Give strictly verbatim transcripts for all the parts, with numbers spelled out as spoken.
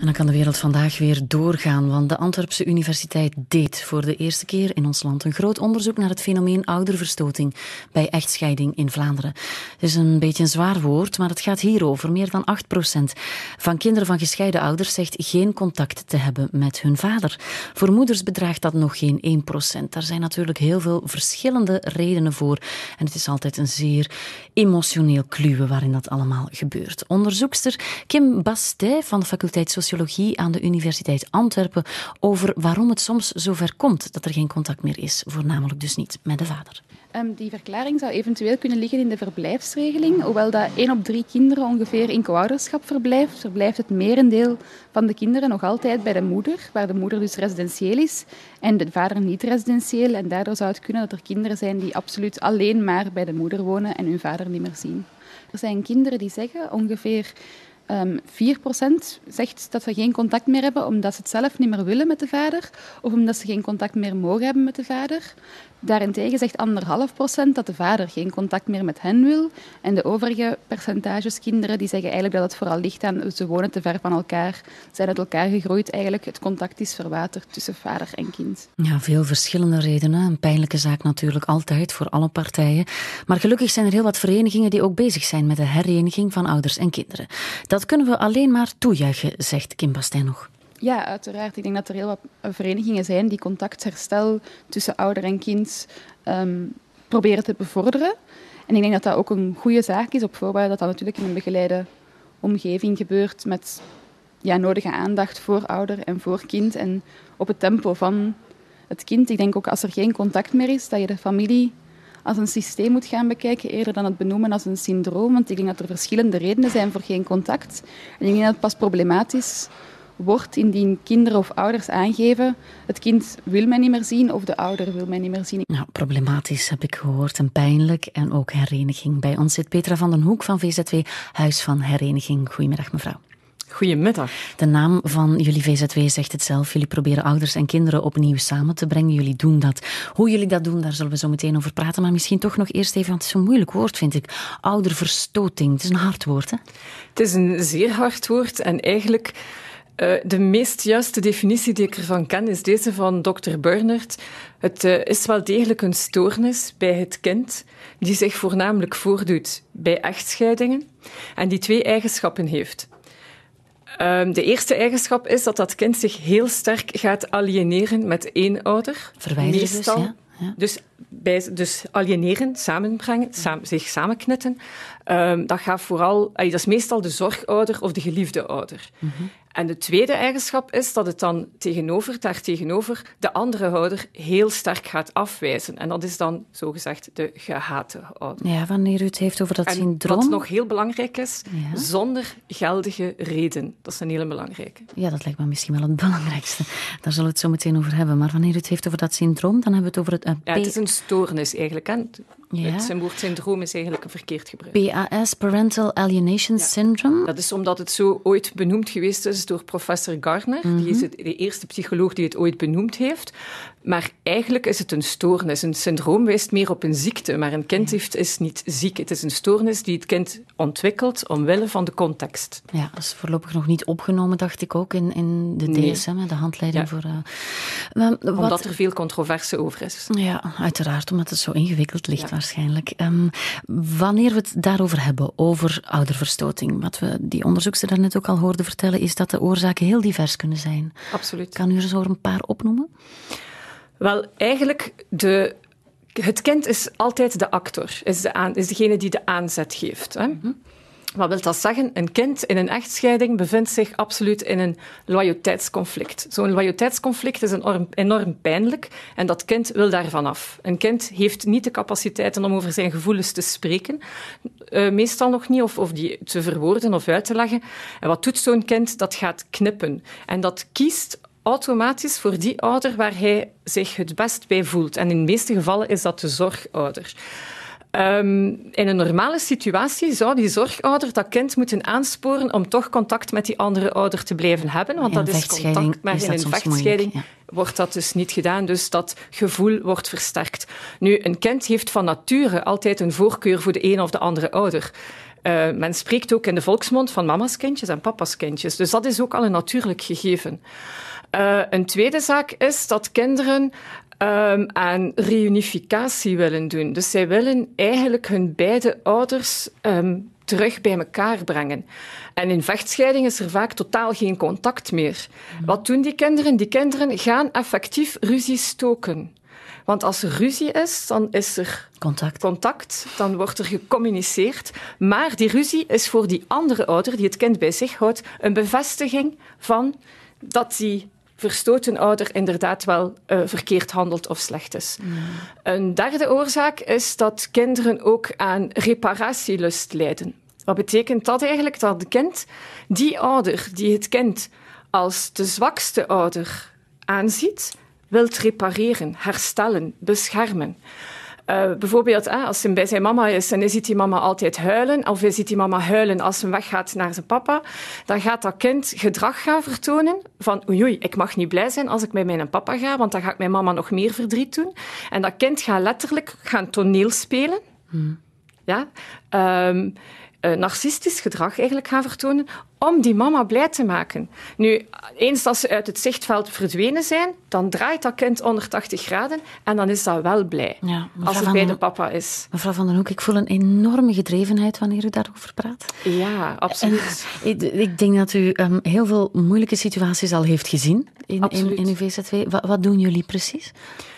En dan kan de wereld vandaag weer doorgaan, want de Antwerpse Universiteit deed voor de eerste keer in ons land een groot onderzoek naar het fenomeen ouderverstoting bij echtscheiding in Vlaanderen. Het is een beetje een zwaar woord, maar het gaat hierover. Meer dan acht procent van kinderen van gescheiden ouders zegt geen contact te hebben met hun vader. Voor moeders bedraagt dat nog geen één procent. Daar zijn natuurlijk heel veel verschillende redenen voor. En het is altijd een zeer emotioneel kluwen waarin dat allemaal gebeurt. Onderzoekster Kim Bastet van de faculteit Sociologie aan de Universiteit Antwerpen over waarom het soms zover komt dat er geen contact meer is, voornamelijk dus niet met de vader. Um, die verklaring zou eventueel kunnen liggen in de verblijfsregeling. Hoewel dat één op drie kinderen ongeveer in co-ouderschap verblijft, verblijft het merendeel van de kinderen nog altijd bij de moeder, waar de moeder dus residentieel is en de vader niet residentieel. En daardoor zou het kunnen dat er kinderen zijn die absoluut alleen maar bij de moeder wonen en hun vader niet meer zien. Er zijn kinderen die zeggen, ongeveer Um, vier procent zegt dat ze geen contact meer hebben omdat ze het zelf niet meer willen met de vader of omdat ze geen contact meer mogen hebben met de vader. Daarentegen zegt anderhalf procent dat de vader geen contact meer met hen wil. En de overige percentages kinderen die zeggen eigenlijk dat het vooral ligt aan ze wonen te ver van elkaar, zijn uit elkaar gegroeid. Eigenlijk het contact is verwaterd tussen vader en kind. Ja, veel verschillende redenen. Een pijnlijke zaak natuurlijk altijd voor alle partijen. Maar gelukkig zijn er heel wat verenigingen die ook bezig zijn met de hereniging van ouders en kinderen. Dat kunnen we alleen maar toejuichen, zegt Kim Bastet nog. Ja, uiteraard. Ik denk dat er heel wat verenigingen zijn die contactherstel tussen ouder en kind um, proberen te bevorderen. En ik denk dat dat ook een goede zaak is, op voorwaarde dat dat natuurlijk in een begeleide omgeving gebeurt met ja, nodige aandacht voor ouder en voor kind en op het tempo van het kind. Ik denk ook als er geen contact meer is, dat je de familie als een systeem moet gaan bekijken, eerder dan het benoemen als een syndroom. Want ik denk dat er verschillende redenen zijn voor geen contact. En ik denk dat het pas problematisch wordt indien kinderen of ouders aangeven het kind wil mij niet meer zien of de ouder wil mij niet meer zien. Nou, problematisch heb ik gehoord en pijnlijk en ook hereniging. Bij ons zit Petra van den Hoek van V Z W, Huis van Hereniging. Goedemiddag mevrouw. Goedemiddag. De naam van jullie V Z W zegt het zelf. Jullie proberen ouders en kinderen opnieuw samen te brengen. Jullie doen dat. Hoe jullie dat doen, daar zullen we zo meteen over praten. Maar misschien toch nog eerst even, want het is een moeilijk woord, vind ik. Ouderverstoting. Het is een hard woord, hè? Het is een zeer hard woord en eigenlijk uh, de meest juiste definitie die ik ervan ken is deze van dokter Bernert. Het uh, is wel degelijk een stoornis bij het kind die zich voornamelijk voordoet bij echtscheidingen en die twee eigenschappen heeft. Um, de eerste eigenschap is dat dat kind zich heel sterk gaat alieneren met één ouder. Verwijderen Meestal, dus, ja. Ja. Dus, bij, dus alieneren, samenbrengen, samen, zich samenknitten. Um, dat, gaat vooral, dat is meestal de zorgouder of de geliefde ouder. Mm-hmm. En de tweede eigenschap is dat het dan tegenover, daartegenover de andere ouder heel sterk gaat afwijzen. En dat is dan zogezegd de gehate ouder. Ja, wanneer u het heeft over dat en syndroom. Wat nog heel belangrijk is, ja. zonder geldige reden. Dat is een hele belangrijke. Ja, dat lijkt me misschien wel het belangrijkste. Daar zullen we het zo meteen over hebben. Maar wanneer u het heeft over dat syndroom, dan hebben we het over het... Uh, ja, het is een stoornis eigenlijk. Hè? Ja. Het woord syndroom is eigenlijk een verkeerd gebruik. P A S, Parental Alienation ja. Syndrome. Dat is omdat het zo ooit benoemd geweest is door professor Gardner. Mm-hmm. Die is het, de eerste psycholoog die het ooit benoemd heeft. Maar eigenlijk is het een stoornis. Een syndroom wijst meer op een ziekte, maar een kind heeft, is niet ziek. Het is een stoornis die het kind ontwikkelt omwille van de context. Ja, dat is voorlopig nog niet opgenomen, dacht ik ook, in, in de D S M, nee. de handleiding ja. voor... Uh, maar, wat... Omdat er veel controverse over is. Ja, uiteraard, omdat het zo ingewikkeld ligt ja. waarschijnlijk. Um, wanneer we het daarover hebben, over ouderverstoting, wat we die onderzoekster daarnet ook al hoorden vertellen, is dat de oorzaken heel divers kunnen zijn. Absoluut. Kan u er zo een paar opnoemen? Wel, eigenlijk, de, het kind is altijd de actor, is, de aan, is degene die de aanzet geeft. Hè? Mm-hmm. Wat wil dat zeggen? Een kind in een echtscheiding bevindt zich absoluut in een loyaliteitsconflict. Zo'n loyaliteitsconflict is enorm, enorm pijnlijk en dat kind wil daarvan af. Een kind heeft niet de capaciteiten om over zijn gevoelens te spreken, uh, meestal nog niet, of, of die te verwoorden of uit te leggen. En wat doet zo'n kind? Dat gaat knippen. En dat kiest automatisch voor die ouder waar hij zich het best bij voelt. En in de meeste gevallen is dat de zorgouder. Um, in een normale situatie zou die zorgouder dat kind moeten aansporen om toch contact met die andere ouder te blijven hebben, want dat is contact, maar in een vechtscheiding ja. wordt dat dus niet gedaan, dus dat gevoel wordt versterkt. Nu, een kind heeft van nature altijd een voorkeur voor de een of de andere ouder. Uh, men spreekt ook in de volksmond van mama's kindjes en papa's kindjes. Dus dat is ook al een natuurlijk gegeven. Uh, een tweede zaak is dat kinderen um, aan reunificatie willen doen. Dus zij willen eigenlijk hun beide ouders um, terug bij elkaar brengen. En in vechtscheiding is er vaak totaal geen contact meer. Mm. Wat doen die kinderen? Die kinderen gaan effectief ruzie stoken. Want als er ruzie is, dan is er contact. contact, dan wordt er gecommuniceerd. Maar die ruzie is voor die andere ouder, die het kind bij zich houdt, een bevestiging van dat die verstoten ouder inderdaad wel uh, verkeerd handelt of slecht is. Mm. Een derde oorzaak is dat kinderen ook aan reparatielust lijden. Wat betekent dat eigenlijk? Dat het kind, die ouder die het kind als de zwakste ouder aanziet, wilt repareren, herstellen, beschermen. Uh, bijvoorbeeld, eh, als hij bij zijn mama is en hij ziet die mama altijd huilen, of hij ziet die mama huilen als hij weggaat naar zijn papa, dan gaat dat kind gedrag gaan vertonen van oei, oei, ik mag niet blij zijn als ik bij mijn papa ga, want dan gaat mijn mama nog meer verdriet doen. En dat kind gaat letterlijk gaan toneel spelen. Hmm. Ja? Um, Uh, narcistisch gedrag eigenlijk gaan vertonen om die mama blij te maken. Nu, eens dat ze uit het zichtveld verdwenen zijn, dan draait dat kind honderdtachtig graden en dan is dat wel blij, ja, als het bij de papa is. Mevrouw Van den Hoek, ik voel een enorme gedrevenheid wanneer u daarover praat. Ja, absoluut. En, ik, ik denk dat u um, heel veel moeilijke situaties al heeft gezien in, in, in uw V Z W. Wat, wat doen jullie precies?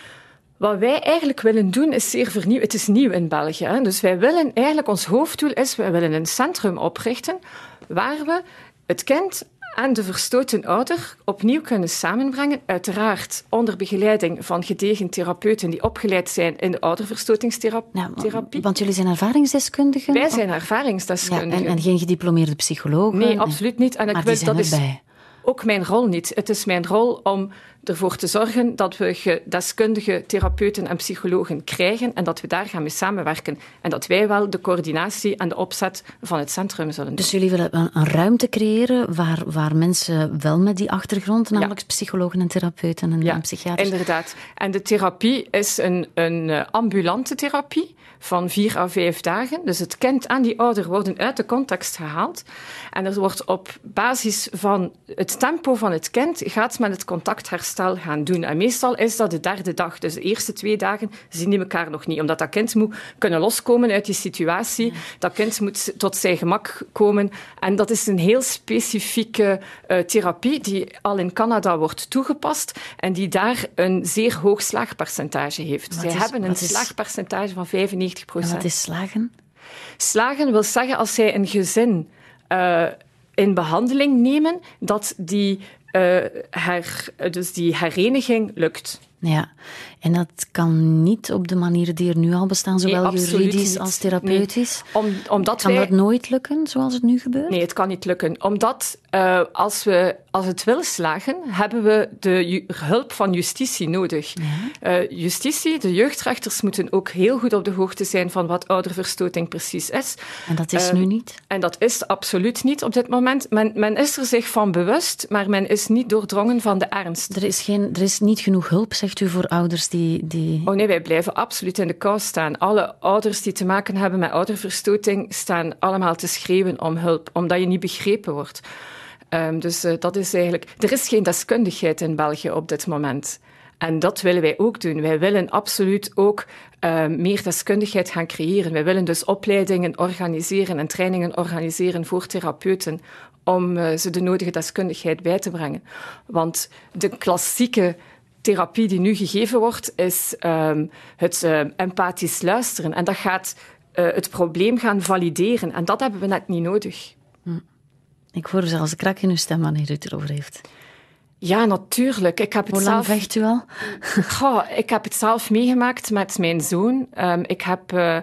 Wat wij eigenlijk willen doen is zeer vernieuwend. Het is nieuw in België. Hè? Dus wij willen eigenlijk, ons hoofddoel is, wij willen een centrum oprichten waar we het kind en de verstoten ouder opnieuw kunnen samenbrengen. Uiteraard onder begeleiding van gedegen therapeuten die opgeleid zijn in de ouderverstotingstherapie. Ja, want jullie zijn ervaringsdeskundigen? Wij zijn ervaringsdeskundigen. Ja, en, en geen gediplomeerde psychologen? Nee, absoluut niet. En ik maar wil, die zijn dat erbij. Is ook mijn rol niet. Het is mijn rol om ervoor te zorgen dat we deskundige therapeuten en psychologen krijgen en dat we daar gaan mee samenwerken. En dat wij wel de coördinatie en de opzet van het centrum zullen doen. Dus jullie willen een, een ruimte creëren waar, waar mensen wel met die achtergrond, namelijk ja. psychologen en therapeuten en, ja, en psychiaters... inderdaad. En de therapie is een, een ambulante therapie van vier à vijf dagen. Dus het kind en die ouder worden uit de context gehaald. En er wordt op basis van het tempo van het kind gaat men het contactherstel gaan doen. En meestal is dat de derde dag. Dus de eerste twee dagen zien die elkaar nog niet. Omdat dat kind moet kunnen loskomen uit die situatie. Ja. Dat kind moet tot zijn gemak komen. En dat is een heel specifieke uh, therapie die al in Canada wordt toegepast en die daar een zeer hoog slaagpercentage heeft. Zij is, hebben een is... slaagpercentage van vijfennegentig procent. En wat is slagen? Slagen wil zeggen als zij een gezin uh, in behandeling nemen, dat die, uh, her, dus die hereniging lukt. Ja, en dat kan niet op de manieren die er nu al bestaan, zowel nee, juridisch niet. als therapeutisch. Nee. Om, omdat kan wij... dat nooit lukken, zoals het nu gebeurt? Nee, het kan niet lukken. Omdat uh, als, we, als het wil slagen, hebben we de ju- hulp van justitie nodig. Ja. Uh, justitie, de jeugdrechters, moeten ook heel goed op de hoogte zijn van wat ouderverstoting precies is. En dat is uh, nu niet? En dat is absoluut niet op dit moment. Men, men is er zich van bewust, maar men is niet doordrongen van de ernst. Er is, geen, er is niet genoeg hulp, zegt u, voor ouders die, die... Oh nee, wij blijven absoluut in de kou staan. Alle ouders die te maken hebben met ouderverstoting staan allemaal te schreeuwen om hulp, omdat je niet begrepen wordt. Um, dus uh, dat is eigenlijk... Er is geen deskundigheid in België op dit moment. En dat willen wij ook doen. Wij willen absoluut ook uh, meer deskundigheid gaan creëren. Wij willen dus opleidingen organiseren en trainingen organiseren voor therapeuten om uh, ze de nodige deskundigheid bij te brengen. Want de klassieke therapie die nu gegeven wordt, is um, het uh, empathisch luisteren. En dat gaat uh, het probleem gaan valideren. En dat hebben we net niet nodig. Hm. Ik hoor zelfs een krak in uw stem wanneer u het erover heeft. Ja, natuurlijk. Ik heb het Hoe lang zelf... vecht u al? Goh, ik heb het zelf meegemaakt met mijn zoon. Um, ik heb uh,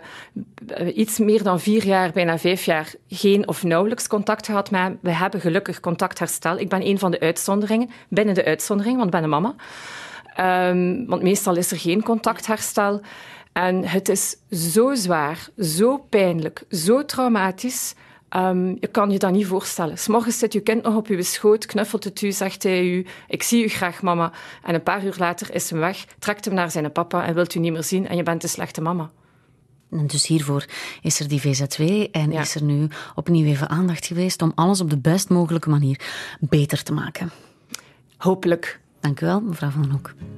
iets meer dan vier jaar, bijna vijf jaar, geen of nauwelijks contact gehad met hem. We hebben gelukkig contactherstel. Ik ben een van de uitzonderingen, binnen de uitzondering, want ik ben een mama. Um, want meestal is er geen contactherstel. En het is zo zwaar, zo pijnlijk, zo traumatisch. Um, je kan je dat niet voorstellen. 's Morgens zit je kind nog op je schoot, knuffelt het u, zegt hij u, ik zie u graag, mama. En een paar uur later is hem weg, trekt hem naar zijn papa en wilt u niet meer zien en je bent een slechte mama. En dus hiervoor is er die V Z W en Ja. is er nu opnieuw even aandacht geweest om alles op de best mogelijke manier beter te maken. Hopelijk. Dank u wel, mevrouw Van den Hoek.